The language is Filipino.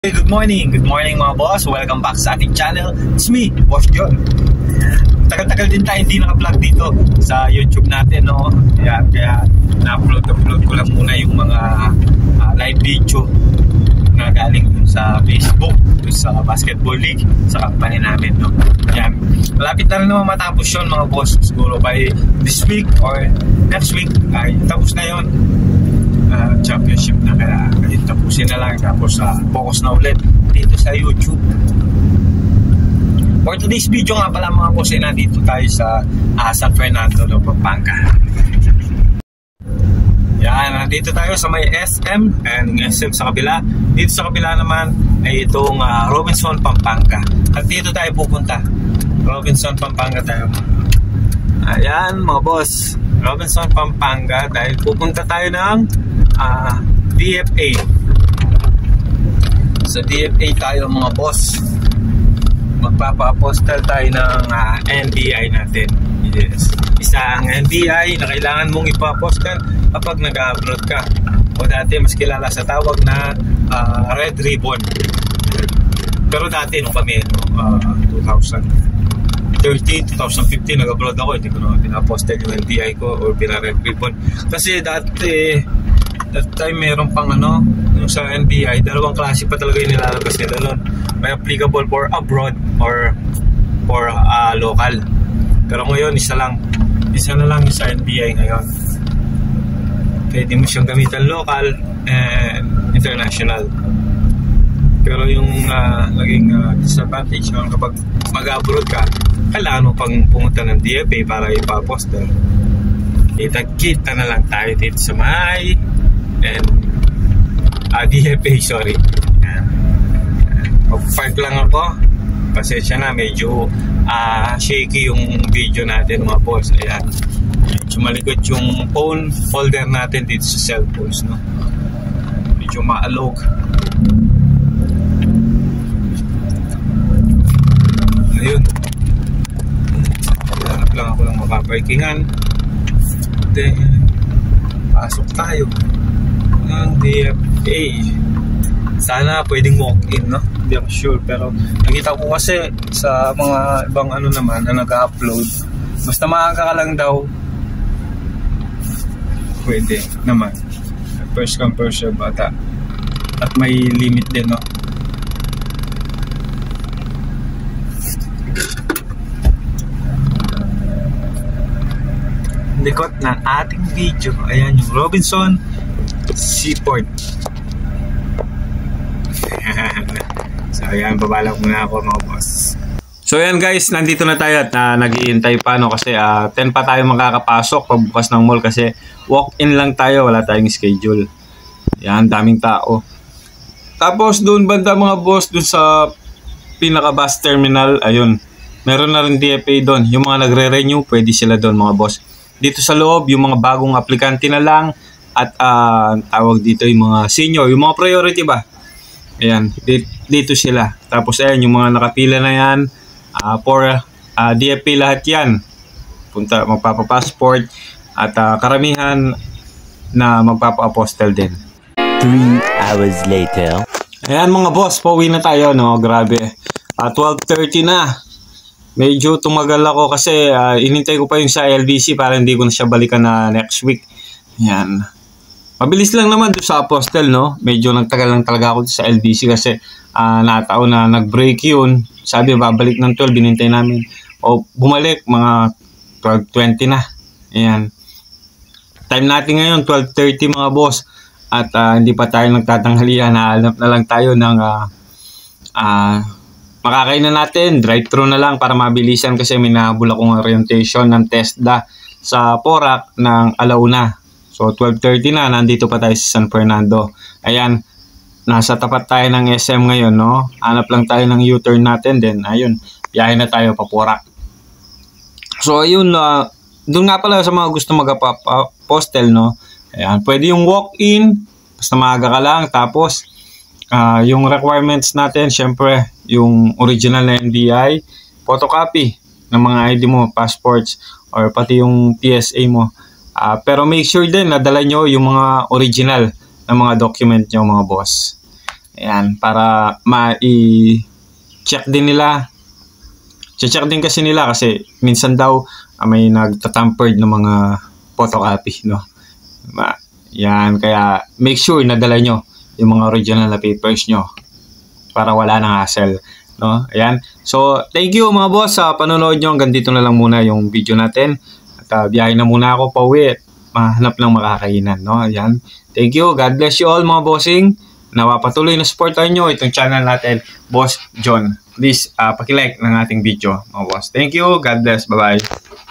Good morning mga boss. Welcome back sa ating channel. It's me, Boss John. Tagal-tagal din tayo hindi naka-vlog dito sa YouTube natin, no? Kaya na-upload ko lang muna yung mga live video na galing dun sa Facebook, dun sa Basketball League, sa company namin, no? Yan. Malapit na rin naman matapos yun mga boss. Siguro by this week or next week ay tapos na yun. Championship na, kaya tapusin na lang, tapos focus na ulit dito sa YouTube. For today's video nga pala mga boss, nandito tayo sa San Fernando, Pampanga. Yan, nandito tayo sa may SM, and SM sa kabila. Dito sa kabila naman ay itong Robinson, Pampanga. At dito tayo pupunta, Robinson, Pampanga tayo. Ayan mga boss, Robinson, Pampanga, dahil pupunta tayo ng DFA. Sa DFA tayo mga boss, magpapa-apostle tayo ng NBI natin. Yes, isang NBI na kailangan mong ipa-apostle kapag nag-abroad ka, o dati mas kilala sa tawag na Red Ribbon. Pero dati nung kami 2013, 2015 nag-abroad ako, hindi ko na pina-apostle yung NBI ko or pina-Red Ribbon. Kasi dati that time meron pang yung sa NBI, dalawang klase pa talaga yung nilalabas nila doon. May applicable for abroad or for local. Pero ngayon isa na lang yung sa NBI ngayon. Pwede mo siyang gamitan local and international. Pero yung naging disadvantage kapag mag-abroad ka, kailangan mo pang pumunta ng DFA para ipa-apostle. Kita na lang tayo dito sa may DFA, sorry. Mag-park lang ako. Pasensya na, medyo shaky yung video natin mga boss. Ayan, malikot yung phone holder natin dito sa cellphones, no? Medyo maalog. Ayun, hanap lang ako ng makaparkingan. Then pasok tayo ng DFA. Sana pwedeng walk-in, no? Hindi ako sure, pero nakita ko kasi sa mga ibang naman na nag-upload, basta maaga ka lang daw, pwede naman. First come first serve bata. At may limit din, no? Likot ng ating video, ayan yung Robinson Seaport. So ayan, babalak muna ako mga boss. So ayan guys, nandito na tayo at nag-iintay pa, no? Kasi 10 pa tayo makakapasok pagbukas ng mall, kasi walk-in lang tayo, wala tayong schedule. Ayan, daming tao. Tapos doon banda mga boss, doon sa pinaka-bus terminal, ayun, meron na rin DFA doon. Yung mga nagre-renew, pwede sila doon mga boss. Dito sa loob, yung mga bagong aplikante na lang, at tawag dito yung mga senior, yung mga priority ba. Ayan, dito sila. Tapos ayan, yung mga nakapila na yan, for DFA lahat yan. Punta, magpapa-passport, at karamihan na magpapa-apostle din. 3 hours later. Ayan mga boss, pauwi na tayo, no? Grabe. 12:30 na. Medyo tumagal ako kasi inintay ko pa yung sa LBC para hindi ko na siya balikan na next week. Yan. Mabilis lang naman doon sa apostle, no? Medyo nagtagal lang talaga ako sa LBC kasi nataon na nag-break yun. Sabi babalik ng 12, binintay namin. O bumalik, mga 12:20 na. Ayan. Time natin ngayon, 12:30 mga boss. At hindi pa tayo nagtatanghalian. Nahanap na lang tayo ng makakain na natin, drive-thru na lang para mabilisan kasi may nahabol akong orientation ng TESDA sa Porac ng alauna. So 12:30 na, nandito pa tayo sa San Fernando. Ayan, nasa tapat tayo ng SM ngayon, no? Hanap lang tayo ng U-turn natin, then ayun, biyahe na tayo pa Porac. So ayun, doon nga pala sa mga gusto mag-apostle, no? Ayan, pwede yung walk-in, basta maaga ka lang, tapos yung requirements natin, syempre, yung original na NBI, photocopy ng mga ID mo, passports, or pati yung PSA mo. Pero make sure din na dala nyo yung mga original na mga document nyo mga boss. Ayan, para ma-check din nila. Check din kasi nila kasi minsan daw may nagtatampered ng mga photocopy, no? Yan, kaya make sure na dala nyo yung mga original na papers nyo para wala nang hassle, no? Ayan. So, thank you mga boss sa panonood nyo. Hanggang dito na lang muna yung video natin. At biyahe na muna ako pauwi. Mahanap ng makakainan, no? Ayan. Thank you. God bless you all mga bossing. Nawapatuloy na supportan nyo itong channel natin, Boss John. Please, paki-like ng ating video, mga boss. Thank you. God bless. Bye-bye.